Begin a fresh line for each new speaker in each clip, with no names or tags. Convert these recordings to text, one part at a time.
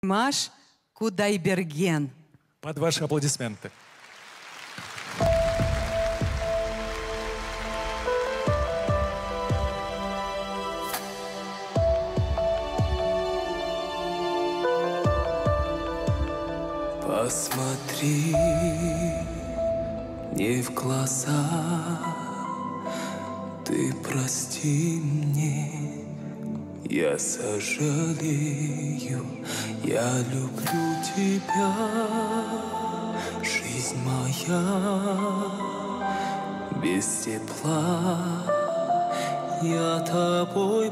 Маш Кудайберген.
Под ваши аплодисменты.
Посмотри мне в глаза, ты прости мне, я сожалею, я люблю тебя, жизнь моя, без тепла я тобой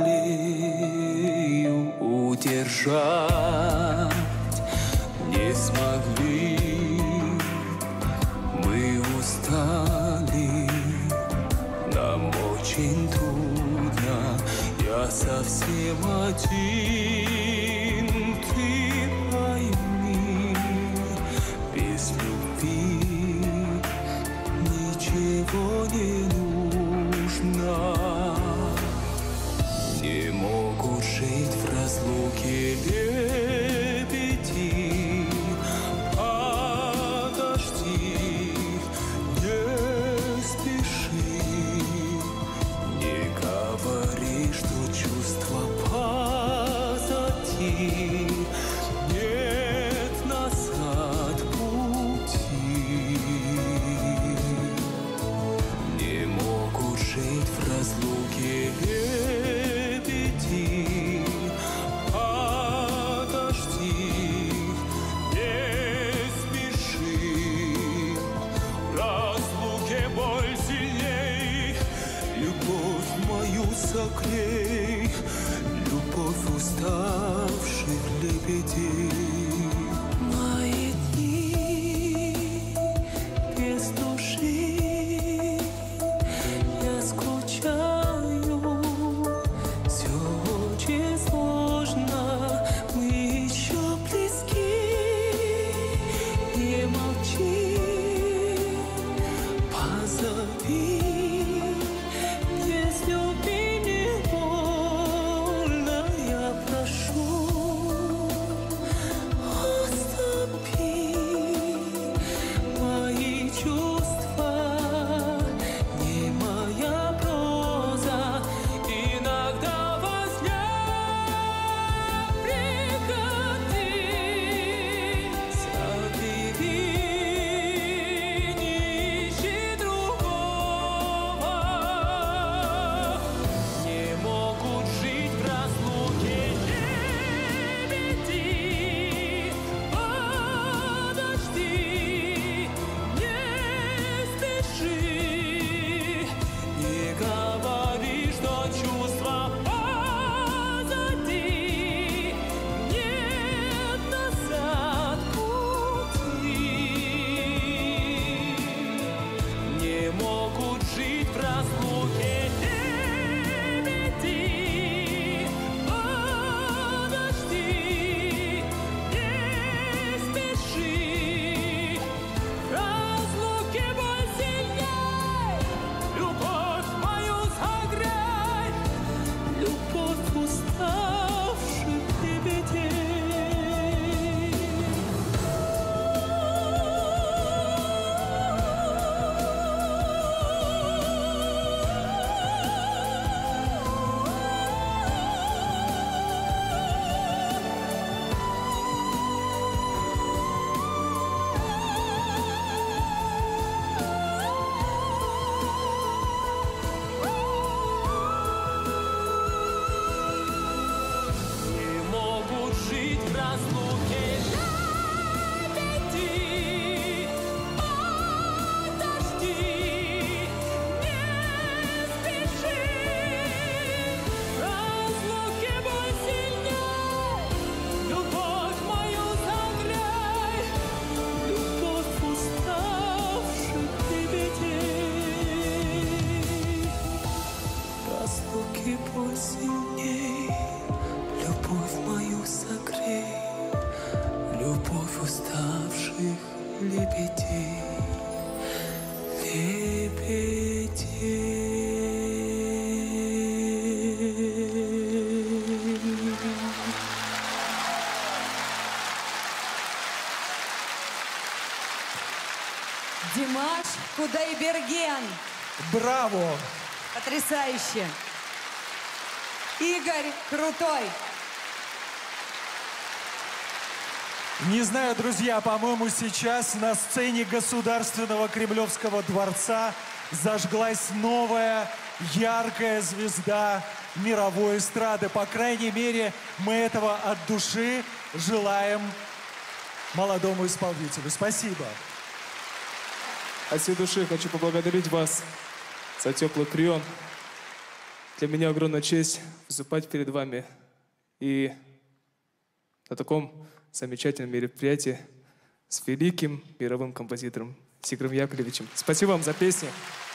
болею, удержать не смогли, мы устали, нам очень трудно, я совсем один, ты пойми, без любви ничего не нужно, не могут жить в разлуке лебеди. Подожди, не спеши, не говори, что чувства позади, нет назад пути. Не могут жить в разлуке лебеди. Подожди, не спеши, в разлуке боль сильней, любовь мою согрей, любовь уставших лебедей. Мои дни без души, я скучаю, все очень сложно, мы еще близки, не молчи, позови, без любви не больно, я прошу,
Димаш Кудайберген.
Браво!
Потрясающе. Игорь Крутой.
Не знаю, друзья, по-моему, сейчас на сцене Государственного Кремлевского дворца зажглась новая яркая звезда мировой эстрады. По крайней мере, мы этого от души желаем молодому исполнителю. Спасибо.
От всей души хочу поблагодарить вас за теплый прием. Для меня огромная честь выступать перед вами и на таком замечательном мероприятии с великим мировым композитором Тигром Яковлевичем. Спасибо вам за песни.